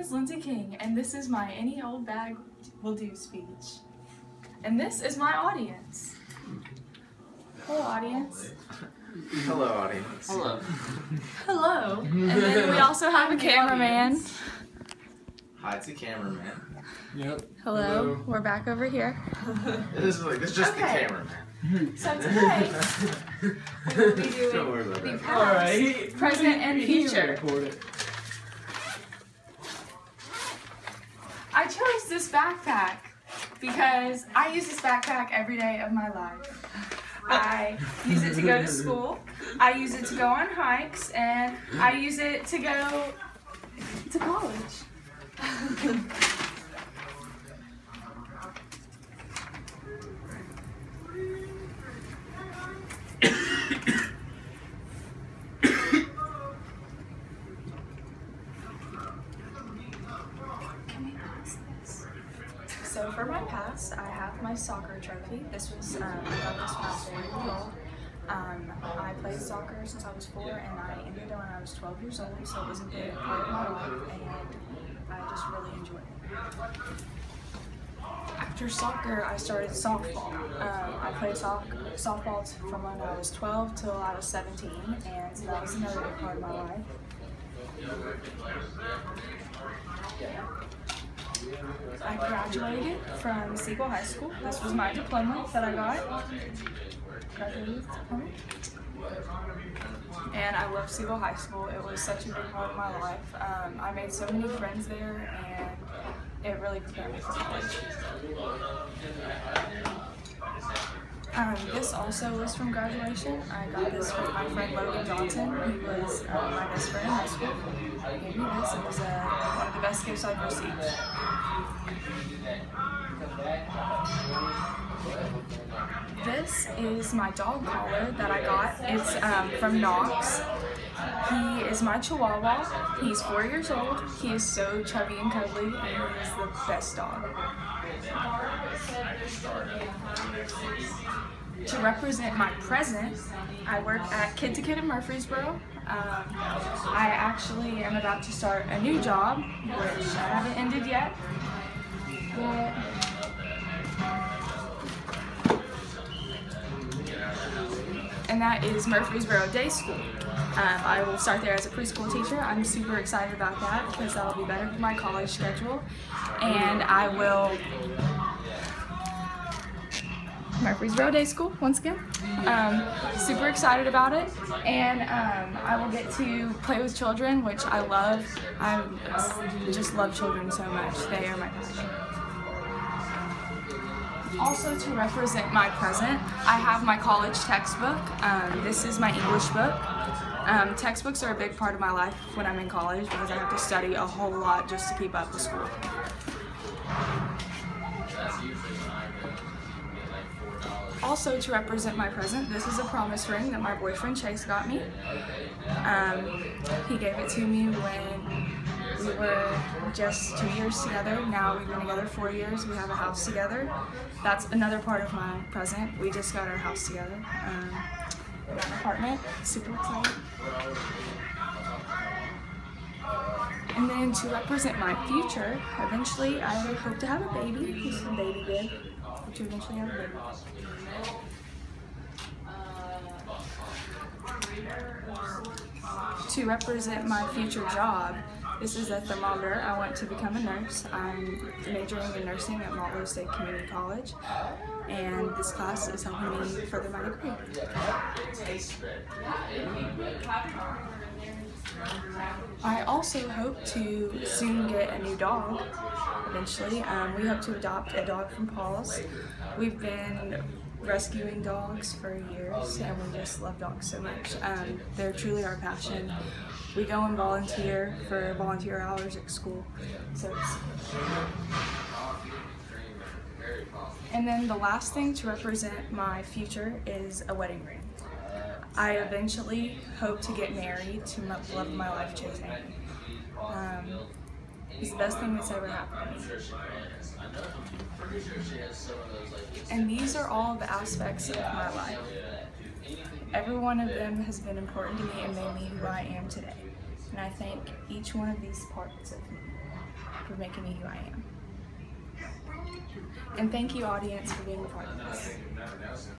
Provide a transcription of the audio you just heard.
is Lindsay King, and this is my Any Old Bag Will Do speech. And this is my audience. Hello, audience. Hello, audience. Hello. Hello. And then we also have a cameraman. Hi, it's a cameraman. Yep. Hello. We're back over here. It's just Okay. the cameraman. So today, we'll be Don't doing worry about the that. past, present, and future. I chose this backpack because I use this backpack every day of my life. I use it to go to school, I use it to go on hikes, and I use it to go to college. So for my past, I have my soccer trophy. This was, I got this when I was 4 years old. I played soccer since I was 4 and I ended it when I was 12 years old, so it was a big part of my life and I just really enjoyed it. After soccer, I started softball. I played softball from when I was 12 till I was 17, and so that was another big part of my life. I graduated from Siegel High School. This was my diploma that I got. Graduated diploma. And I love Siegel High School. It was such a big part of my life. I made so many friends there, and it really prepared me for college. This also was from graduation. I got this from my friend Logan Johnson, who was my best friend in high school. He gave me this. It was one of the best gifts I've received. This is my dog collar that I got. It's from Knox. He is my Chihuahua. He's 4 years old. He is so chubby and cuddly, and he is the best dog. To represent my present, I work at Kid to Kid in Murfreesboro. I actually am about to start a new job, which I haven't ended yet. And that is Murfreesboro Day School. I will start there as a preschool teacher. I'm super excited about that because that'll be better for my college schedule. And I will Murfreesboro Day School once again. Super excited about it, and I will get to play with children, which I love. I just love children so much. They are my passion. Also, to represent my present, I have my college textbook. This is my English book. Textbooks are a big part of my life when I'm in college because I have to study a whole lot just to keep up with school. Also, to represent my present, this is a promise ring that my boyfriend Chase got me. He gave it to me when we were just 2 years together. Now we've been together 4 years. We have a house together. That's another part of my present. We just got our house together. We got an apartment. Super excited. And then to represent my future, eventually I hope to have a baby. This is a baby bib. To eventually have a baby. To represent my future job, this is a thermometer. I want to become a nurse. I'm majoring in nursing at Maltlow State Community College, and this class is helping me further my degree. I also hope to soon get a new dog, eventually. We hope to adopt a dog from Paul's. We've been rescuing dogs for years, and we just love dogs so much. They're truly our passion. We go and volunteer for volunteer hours at school. And then the last thing to represent my future is a wedding ring. I eventually hope to get married to the love of my life, Chase Haney. It's the best thing that's ever happened to me. And these are all the aspects of my life. Every one of them has been important to me and made me who I am today. And I thank each one of these parts of me. for making me who I am. And thank you, audience, for being a part of this.